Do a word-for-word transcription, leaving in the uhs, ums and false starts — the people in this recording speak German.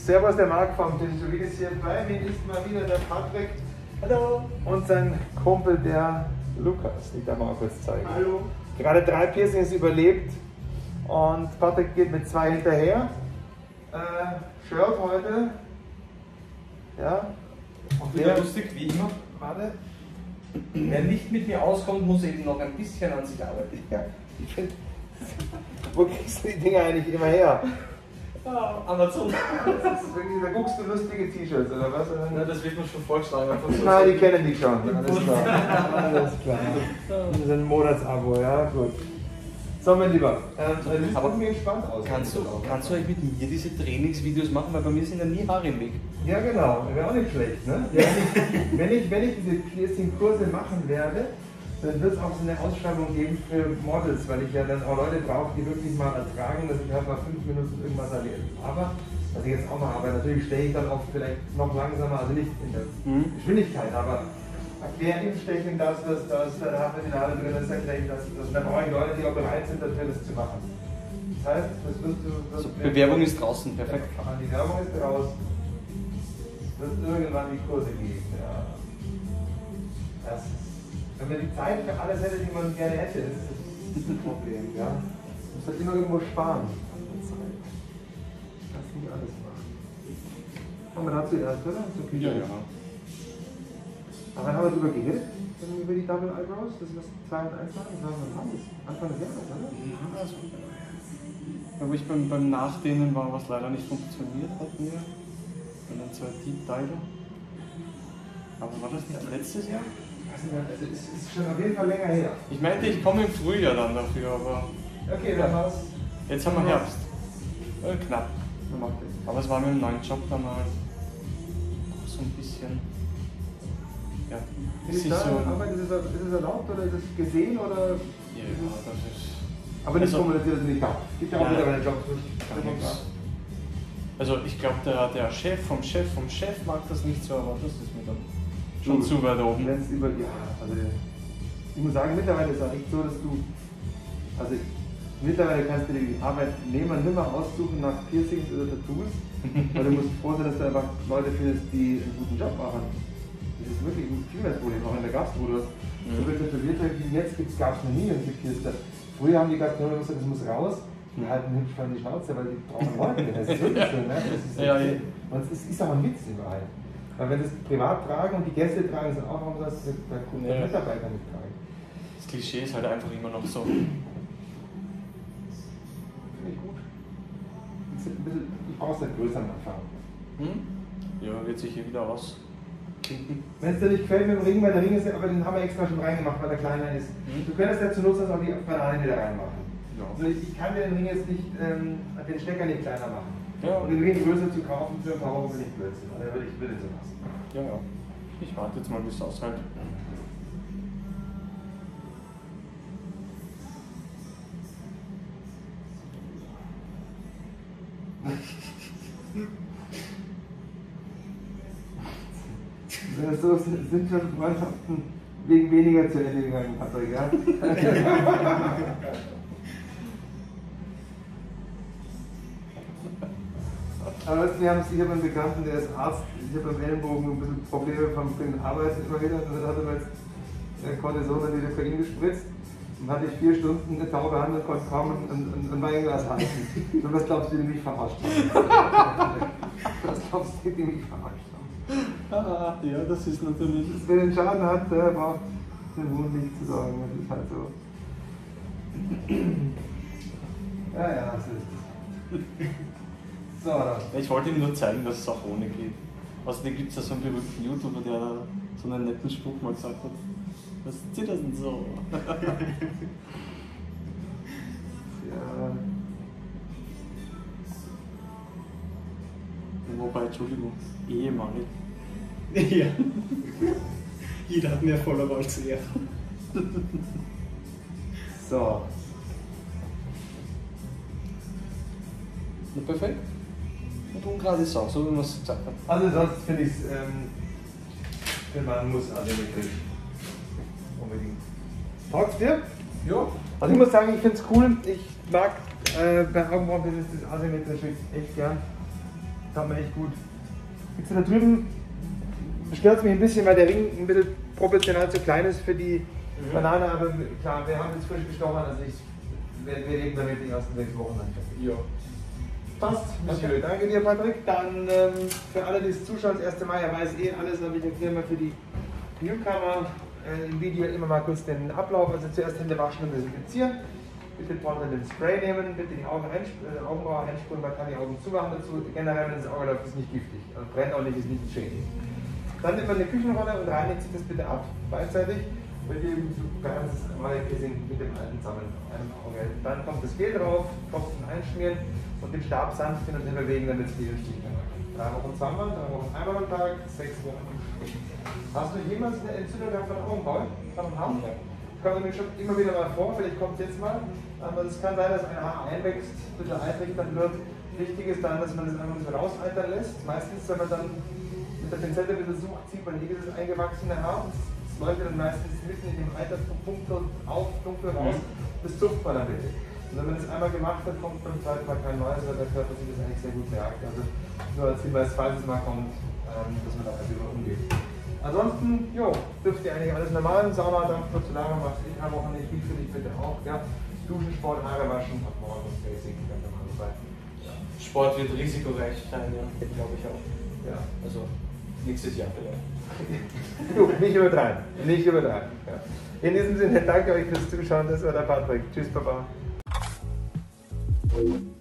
Servus, der Marc vom Tätowieres hier. Bei mir ist mal wieder der Patrick. Hallo. Und sein Kumpel, der Lukas. Ich darf mal kurz zeigen. Hallo. Gerade drei Piercings überlebt. Und Patrick geht mit zwei hinterher. Äh, Shirt heute. Ja. Und wieder lustig, wie immer. Warte. Wer nicht mit mir auskommt, muss eben noch ein bisschen an sich arbeiten. Ja, ich finde. Wo kriegst du die Dinger eigentlich immer her? Ja, Amazon. Das ist wirklich, da guckst du lustige T-Shirts oder was? Ja, das wird mir schon vorgeschlagen. So Nein, die kennen die schon. Alles klar. Alles klar. Das ist ein Monatsabo, ja, gut. So, mein Lieber, ähm, das sieht aber mir gespannt aus. Kannst du, kannst du eigentlich mit mir diese Trainingsvideos machen, weil bei mir sind ja nie Haare im Weg. Ja, genau, wäre auch nicht schlecht, ne? Ja, wenn, ich, wenn ich diese Piercing-Kurse machen werde, dann wird es auch so eine Ausschreibung geben für Models, weil ich ja dann auch Leute brauche, die wirklich mal ertragen, dass ich halt mal fünf Minuten irgendwas erlebe. Aber, was ich jetzt auch mache, aber natürlich stehe ich dann auch vielleicht noch langsamer, also nicht in der mhm. Geschwindigkeit, aber erklären im Stechen, dass das, das, da haben wir die Nadel drin, das erkläre ich das, das. Und dann brauche ich Leute, die auch bereit sind, dafür das zu machen. Das heißt, das wirst du. Das so, Bewerbung ist draußen, perfekt. Ja, die Werbung ist draußen. Es wird irgendwann die Kurse geben, ja. Das ist, wenn man die Zeit für alles hätte, die man gerne hätte, das ist das Problem, ja. Man muss halt immer irgendwo sparen. Das nicht alles machen. Kommen wir dazu erst, oder? Okay. Ja, ja. Aber dann haben wir darüber geredet, über die Double Eyebrows, das ist das zwei und eins machen, das war Anfang des Jahres, oder? Ja, also, ja, wo ich beim, beim Nachdehnen war, was leider nicht funktioniert hat mir. Und dann zwei Deep Dive. Aber war das nicht letztes Jahr? Also es ist schon auf jeden Fall länger her. Ich meinte, ich komme im Frühjahr dann dafür, aber... Okay, dann war's. Jetzt haben wir Herbst. Äh, knapp. Aber es war mit dem neuen Job dann mal so ein bisschen... Ja, ist es da, so Arbeit, ist, es, ist es erlaubt oder ist es gesehen oder? Ja, ist das ist. Aber nicht also, kommuniziert, dass es nicht darf. Es gibt ja auch wieder einen Job. Also ich glaube, der, der Chef vom Chef vom Chef mag das nicht so, aber das ist mir dann schon zu weit oben. Wenn's über, ja, also ich muss sagen, mittlerweile ist es auch nicht so, dass du, also mittlerweile kannst du die Arbeitnehmer nicht mehr aussuchen nach Piercings oder Tattoos, weil du musst froh sein, dass du einfach Leute findest, die einen guten Job machen. Das ist wirklich ein viel mehr Problem, auch in der Gastro. So wird tätowiert, wie jetzt gab es noch nie ein Gepierster. Früher haben die Gastronomen gesagt, das muss raus, die halten hübsch von die Schnauze, weil die brauchen Leute. Das ist wirklich schön, ne? Das ist, ja, ja. Und es ist auch ein Witz überall. Weil wenn das privat tragen und die Gäste tragen, sind auch, warum das der Kunde ja. Mitarbeiter nicht tragen. Das Klischee ist halt einfach immer noch so. Finde ich gut. Ich brauche es nicht größer am Anfang. Hm? Ja, wird sich hier wieder aus. Wenn es dir nicht gefällt mit dem Ring, weil der Ring ist, aber den haben wir extra schon reingemacht, weil der kleiner ist. Mhm. Du könntest ja zu Nutzen auch die Banane wieder reinmachen. Ja. Also ich, ich kann mir den Ring jetzt nicht, ähm, den Stecker nicht kleiner machen. Ja. Und den Ring größer zu kaufen für ein paar Euro will ich Blödsinn. Also würde ich würde so lassen. Ja, ja. Ich warte jetzt mal, bis es aushält. So sind schon Freundschaften wegen weniger zu Ende gegangen, Patrick, ja? Aber weißt du, wir haben es, ich habe einen Bekannten, der ist Arzt, ich habe am Ellenbogen ein bisschen Probleme vom Arbeiten immer wieder, und dann hat er jetzt der Cortison an die Kokain gespritzt und hatte ich vier Stunden eine taube Hand und konnte kaum ein, ein, ein Weinglas halten. Und was glaubst du, die mich verarscht haben? Was glaubst du, die mich verarscht haben? Ah, ja, das ist natürlich. Wer den Schaden hat, der braucht den Mund nicht zu sagen. Das ist halt so. Ja, ja, das ist. So, dann. Ich wollte ihm nur zeigen, dass es auch ohne geht. Außerdem gibt es ja so einen berühmten YouTuber, der so einen netten Spruch mal gesagt hat. Was zieht das denn so? Ja. Wobei, Entschuldigung, ehemalig. Ja. Jeder hat mehr Follower als er. So. Und perfekt. Und ungerade Sau, so wie man es gesagt hat. Also sonst finde ich es, ähm, wenn man muss asymmetrisch. Unbedingt. Taugt's dir? Ja. Also ich muss sagen, ich finde es cool. Ich mag äh, bei Augenbrauen das asymmetrische echt gern. hat man echt gut. Jetzt da drüben stört es mich ein bisschen, weil der Ring ein bisschen proportional zu klein ist für die mhm. Banane, aber klar, wir haben jetzt frisch gestochen, also ich, wir, wir leben damit die ersten sechs Wochen dann. Ja. Passt, Monsieur. Okay. Danke dir, Patrick. Dann ähm, für alle, die es zuschauen, das erste Mal, er weiß eh alles, aber ich erkläre mal für die Newcomer äh, im Video immer mal kurz den Ablauf. Also zuerst Hände waschen und desinfizieren. Bitte vorne den Spray nehmen, bitte die Augen äh, Augenbraue einsprühen, man kann die Augen zumachen dazu. Generell, wenn das Auge läuft, ist nicht giftig. Also brennt auch nicht, ist nicht schädlich. Dann nimmt man eine Küchenrolle und reinigt sich das bitte ab, beidseitig. Mit dem ganzen Piercing mit dem alten zusammen einem Auge. Dann kommt das Gel drauf, Tropfen einschmieren und den Stab sanft hin und her bewegen, damit es die Stich kann. Drei Wochen zweimal, drei Wochen einmal am Tag, sechs Wochen am Stück. Hast du jemals eine Entzündung gehabt von der Augenbraue? Von dem Haar? Ja. Kommt nämlich schon immer wieder mal vor, vielleicht kommt es jetzt mal. Aber es kann sein, dass ein Haar einwächst, ein bisschen eintrichtern wird. Wichtig ist dann, dass man das einfach so rausaltern lässt. Meistens, wenn man dann mit der Pinzette wieder sucht, zieht man hier dieses eingewachsene Haar. Das läuft dann meistens mitten in dem Alterspunkt auf, dunkel raus. Das zupft man dann bitte. Und wenn man das einmal gemacht hat, kommt beim zweiten Mal kein neues, weil der Körper sich das eigentlich sehr gut merkt. Also nur als Hinweis, falls es mal kommt, dass man da einfach über umgeht. Ansonsten, jo, dürft ihr eigentlich alles normal. Sauna, Dampf, Solarium machst du in drei Wochen nicht, viel für dich bitte auch. Ja. Duschen, Sport, Haare waschen, ab morgen Basic, ganz normal sein. Ja. Sport wird risikoreich sein, ja, glaube ich auch. Ja. Also nächstes Jahr vielleicht. Du, nicht übertreiben, nicht übertreiben. Ja. In diesem Sinne, danke euch fürs Zuschauen, das war der Patrick. Tschüss, Baba.